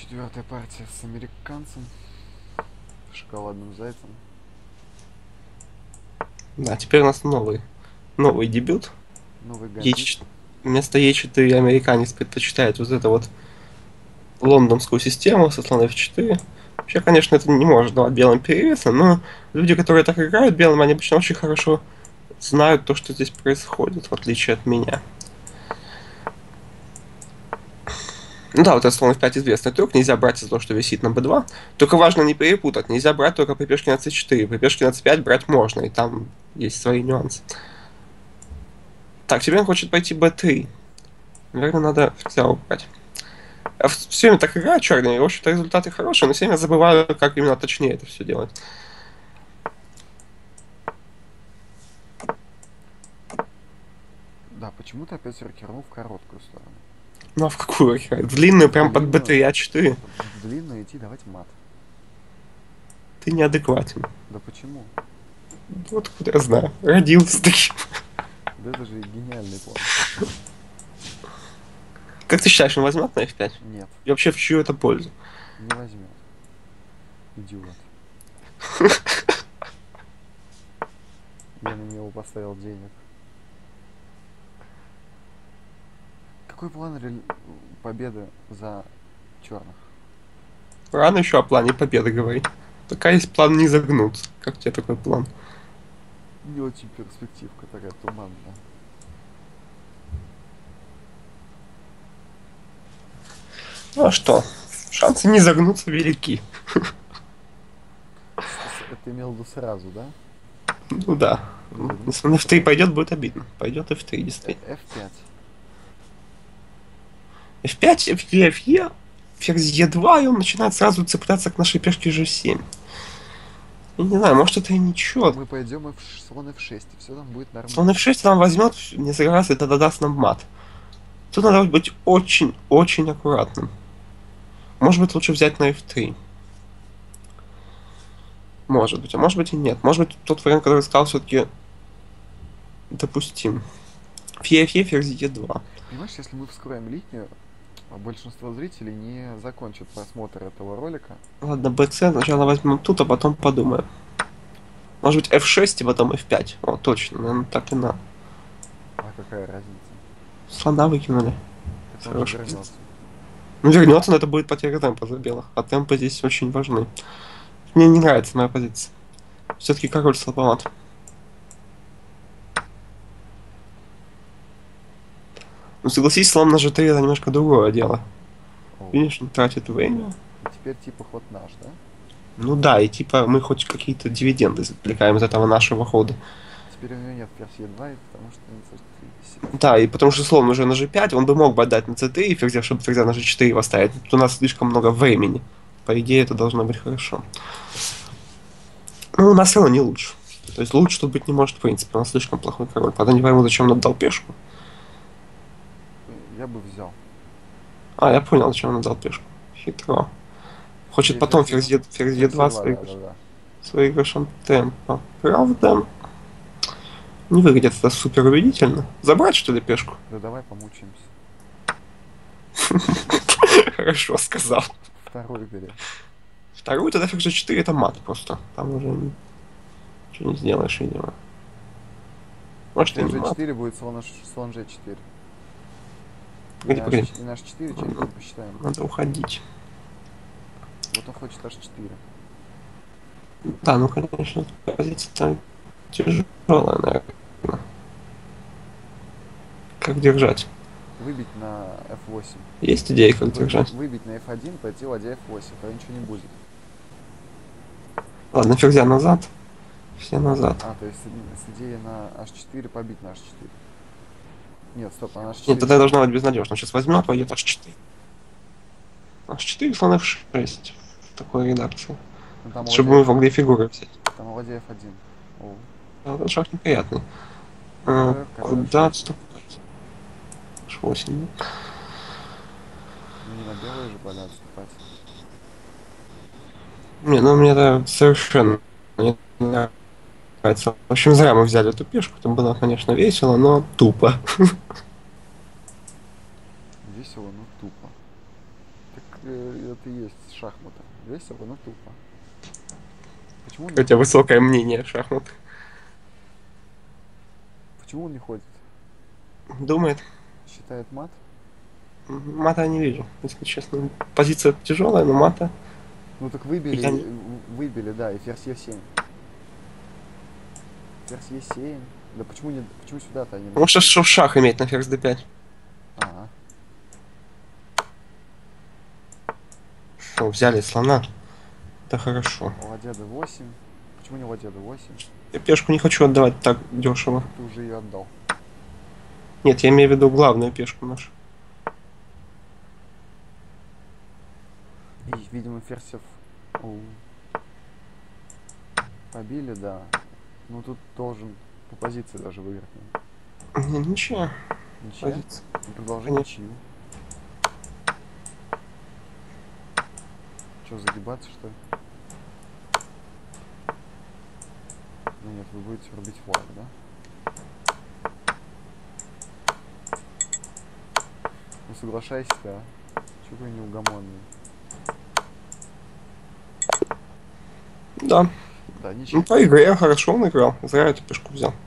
Четвертая партия с американцем, шоколадным зайцем. Да, теперь у нас новый дебют. Новый гамбит. Е4 Вместо Е4 американец предпочитает вот это вот лондонскую систему со слон F4. Вообще, конечно, это не может давать белым перевеса, но люди, которые так играют белым, они обычно очень хорошо знают то, что здесь происходит, в отличие от меня. Ну да, вот этот слон F5 известный трюк, нельзя брать из-за того, что висит на B2. Только важно не перепутать, нельзя брать только при пешке на C4. При пешке на C5 брать можно, и там есть свои нюансы. Так, теперь он хочет пойти B3. Наверное, надо ферзя убрать. Я все время так играю черными, и, в общем-то, результаты хорошие, но все время забываю, как именно точнее это все делать. Да, почему-то опять рокернул в короткую сторону. Ну а в какую играть? В длинную, прям под Длинную, B3, А4? в длинную идти давать мат. Ты неадекватен. Да почему? Вот куда я знаю. Родился таким. Да это же гениальный план. Как ты считаешь, он возьмет на F5? Нет, И вообще в чью это пользу? не возьмет. Идиот. Я на него поставил денег. Какой план победы за черных? Рано еще о плане победы говорить. Пока есть план не загнуться. Как тебе такой план? Не очень перспективка такая туманная. Ну а что? Шансы не загнуться велики. Это имел в виду сразу, да? Ну да. Не загнуться, Если он F3 потом пойдет, будет обидно. Пойдет F3, действительно. F5. F5, F2, Fe, ферзь E2, и он начинает сразу цепляться к нашей пешке G7. Я не знаю, может это и ничего. Мы пойдем слон F6, и все там будет Слон нормально. F6 нам возьмет несколько раз, и тогда даст нам мат. Тут надо быть очень-очень аккуратным. Может быть, лучше взять на F3. Может быть, а может быть и нет. Может быть, тот вариант, который сказал, все-таки допустим. Фе, ферзь Е2. Понимаешь, если мы вскроем линию, большинство зрителей не закончат просмотр этого ролика. Ладно, BC сначала возьмем тут, а потом подумаем. Может быть F6 и потом F5. О, точно, наверное, так и надо. А какая разница? Слона выкинули. Так он же Хорошая вернется. позиция. Ну, вернется, но это будет потеря темпа за белых. А темпы здесь очень важны. Мне не нравится моя позиция. Все-таки король слабоват. Ну, согласись, слон на G3 это немножко другое дело. О. Видишь, он тратит время. И теперь типа ход наш, да? Ну да, и типа мы хоть какие-то дивиденды извлекаем из этого нашего хода. Теперь у него нет ферзь Е2, потому что на c3 висит. Да, и потому что слон уже на G5, он бы мог бы отдать на C3 и ферзя, чтобы ферзя на G4 поставить. Тут у нас слишком много времени. По идее, это должно быть хорошо. Ну, у нас все равно не лучше. То есть лучше тут быть не может в принципе, у нас слишком плохой король. Правда, не пойму, зачем он отдал пешку. Я бы взял. А, я понял, зачем он отдал пешку. Хитро. Хочет Теперь потом ферзь ферзь ферзь Е2 Е2, да, да, да. с выигрышем темпа. Правда, не выглядит это супер убедительно. Забрать, что ли, пешку? Да давай помучаемся. Хорошо сказал. Второй бери. Вторую тогда ферзь G4 это мат просто. Там уже ничего не сделаешь, видимо. Может и Ферзь не мат. G4 будет слон G4. Погоди, погоди. И наш 4 черепом посчитаем. Надо уходить. Вот он хочет H4. Да, ну конечно, позиция тяжелая, наверное. Как держать? Выбить на F8. Есть идеи, как держать? Выбить на F1, пойти ладья F8, тогда ничего не будет. Ладно, ферзя назад. Все назад. А, то есть с идеей на H4 побить на H4. Нет, стоп, на Нет, H4. тогда должно быть безнадежно. Он сейчас возьмет, пойдет H4. H4, слон F6 в такой редакции. Ну, там Чтобы мы могли фигуры взять. Там ладья F1. О, Этот шаг неприятный. король Куда H8. отступать? H8, да? Ну не на белые же поля отступать. Не, ну мне это совершенно не нравится. В общем, зря мы взяли эту пешку. Там было, конечно, весело, но тупо. Весело, но тупо. Так это и есть шахматы. Весело, но тупо. Почему он, У тебя высокое мнение о шахматах. почему он не ходит? Думает. Считает мат? Мата я не вижу, если честно. Позиция тяжелая, но мата. Ну так выбили, Я не- выбили, да, и ферзь Е7. Ферзь Е7. Да почему не, почему сюда-то они... Ну, что в шах иметь на ферзь d5. Ага. Что, взяли слона. Это хорошо. Ладья d8. Почему не ладья d8? Я пешку не хочу отдавать так дешево. Ты уже ее отдал. Нет, я имею в виду главную пешку нашу. И, видимо, ферзев побили, да. Ну тут должен по позиции даже выиграть. Ничего. Ничья? Позиция. Ну, продолжай Конечно. ничью. Че, загибаться, что ли? Ну нет, вы будете рубить флаг, да? Ну соглашайся, а. Чего вы неугомонный? Да. Да, ничего. Ну, по игре я хорошо он играл. Зря эту пешку взял.